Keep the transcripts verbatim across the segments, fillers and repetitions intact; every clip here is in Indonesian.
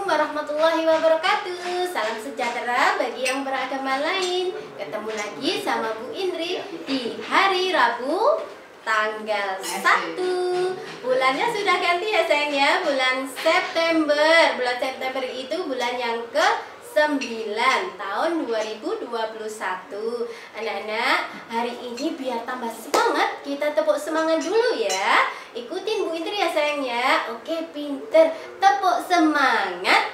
warahmatullahi wabarakatuh. Salam sejahtera bagi yang beragama lain. Ketemu lagi sama Bu Indri di hari Rabu tanggal satu. Bulannya sudah ganti ya sayang ya, bulan September. Bulan September itu bulan yang ke sembilan tahun dua ribu dua puluh satu. Anak-anak, hari ini biar tambah semangat, kita tepuk semangat dulu ya. Ikutin Bu Indri ya sayang ya. Oke, pinter. Tepuk semangat.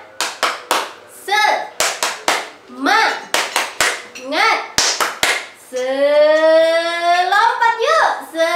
Semangat. Selompat yuk.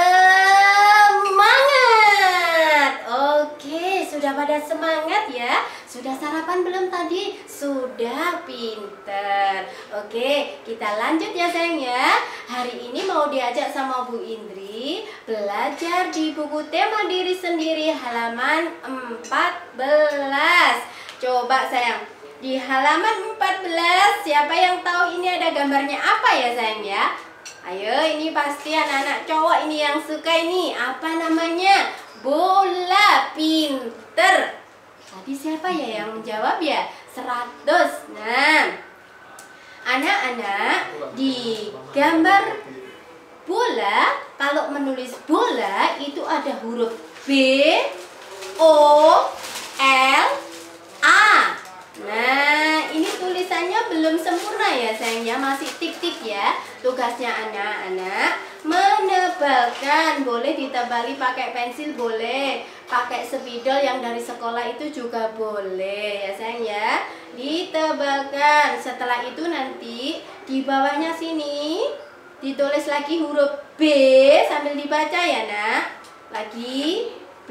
Semangat. Oke, sudah pada semangat ya? Sudah sarapan belum tadi? Sudah, pinter. Oke, kita lanjut ya sayang ya. Hari ini mau diajak sama Bu Indri belajar di buku tema diri sendiri halaman empat belas. Coba sayang, di halaman empat belas siapa yang tahu ini ada gambarnya apa ya sayang ya? Ayo, ini pasti anak-anak cowok ini yang suka ini. Apa namanya? Bola, pinter. Tadi siapa ya yang menjawab ya? seratus. Nah, anak-anak, di gambar bola, kalau menulis bola itu ada huruf B, O, L, A. Nah, ini tulisannya belum sempurna ya sayangnya, masih tik-tik ya. Tugasnya anak-anak menebalkan, boleh ditebali pakai pensil, boleh pakai spidol yang dari sekolah itu juga boleh ya sayang ya. Ditebalkan. Setelah itu nanti di bawahnya sini ditulis lagi huruf B sambil dibaca ya nak. Lagi B.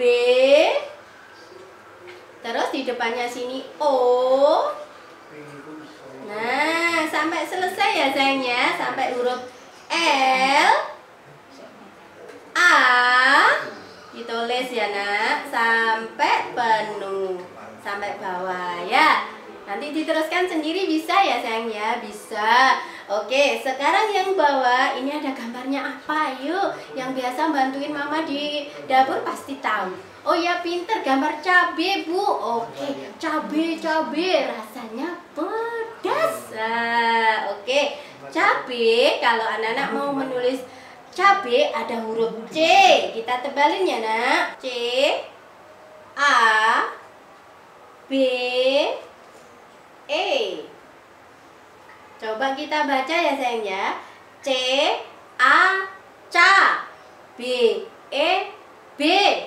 Terus di depannya sini O. Nah, sampai selesai ya sayangnya, sampai huruf L, A, ditulis ya nak, sampai penuh, sampai bawah ya. Nanti diteruskan sendiri bisa ya sayang ya, bisa. Oke, sekarang yang bawah ini ada gambarnya apa? Yuk, yang biasa bantuin mama di dapur pasti tahu. Oh ya, pinter, gambar cabe bu. Oke, cabe cabe rasanya pedas. Nah, oke, cabe. Kalau anak-anak mau menulis cabe ada huruf C. Kita tebalin ya nak. C, A, B, E. Coba kita baca ya sayang ya. C, A, ca. B, E, B.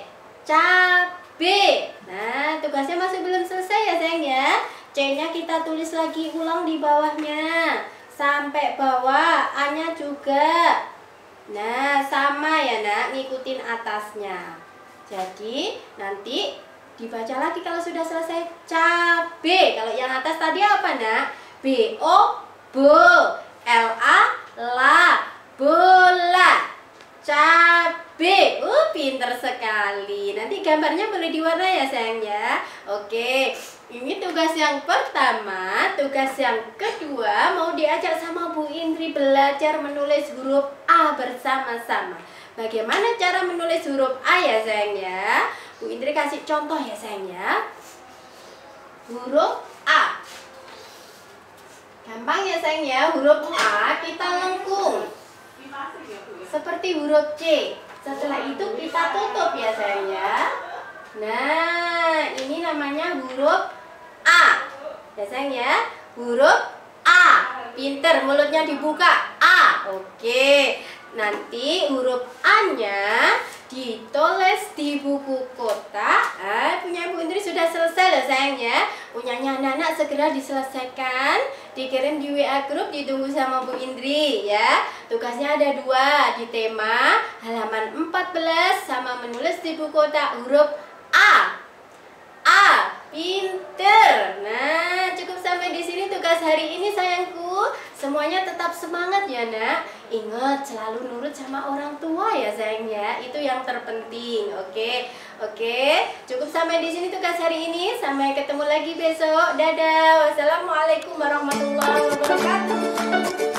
Cabe. Nah, tugasnya masih belum selesai ya sayang ya. C-nya kita tulis lagi ulang di bawahnya sampai bawah. A-nya juga. Nah, sama ya nak, ngikutin atasnya. Jadi nanti dibaca lagi kalau sudah selesai. Cabe. Kalau yang atas tadi apa nak? B O bo, L A la, bola. Cabe. Uh, pinter sekali. Nanti gambarnya boleh diwarna ya sayang ya. Oke, ini tugas yang pertama. Tugas yang kedua mau diajak sama Bu Indri belajar menulis huruf A bersama-sama. Bagaimana cara menulis huruf A ya sayang ya? Bu Indri kasih contoh ya sayang ya. Huruf A. Gampang ya sayang ya. Huruf A kita lengkung seperti huruf C. Setelah itu kita tutup ya sayang ya. Nah, ini namanya huruf A. Ya sayang ya. Huruf A. Pinter, mulutnya dibuka. A. Oke. Nanti huruf A-nya ditulis di buku kotak. Ah, punya Bu Indri sudah selesai loh sayang ya. Punyanya anak-anak segera diselesaikan, dikirim di W A grup, ditunggu sama Bu Indri ya. Tugasnya ada dua, di tema halaman empat belas sama menulis di buku kotak huruf A. A, pinter. Nah, cukup sampai di sini tugas hari ini sayangku. Semuanya tetap semangat ya nak. Ingat selalu nurut sama orang tua ya sayang ya. Itu yang terpenting. Oke, oke. Cukup sampai di sini tugas hari ini. Sampai ketemu lagi besok. Dadah. Wassalamualaikum warahmatullahi wabarakatuh.